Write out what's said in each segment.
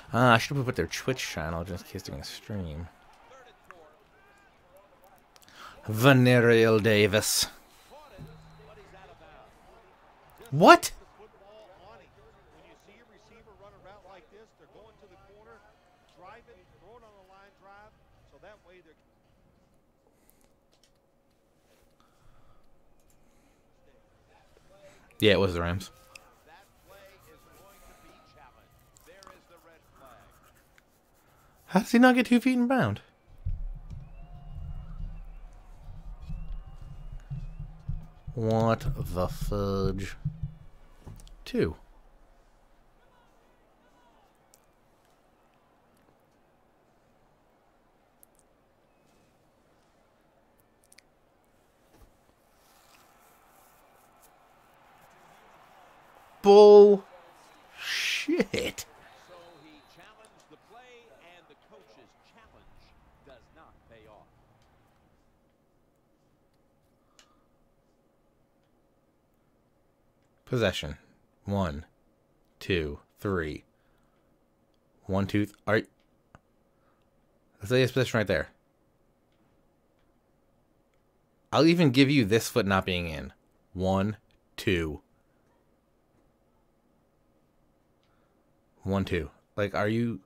I should have put their Twitch channel just in case doing a stream. Venereal Davis. What? Yeah, it was the Rams. How does he not get 2 feet in bound? What the fudge? 2. Bull shit. So he challenged the play, and the coach's challenge does not pay off. Possession. 1, 2, 3. 1, 2. Alright. Let's say his position right there. I'll even give you this foot not being in. 1, 2. 1, 2. Like, are you...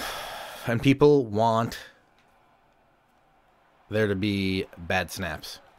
And people want there to be bad snaps.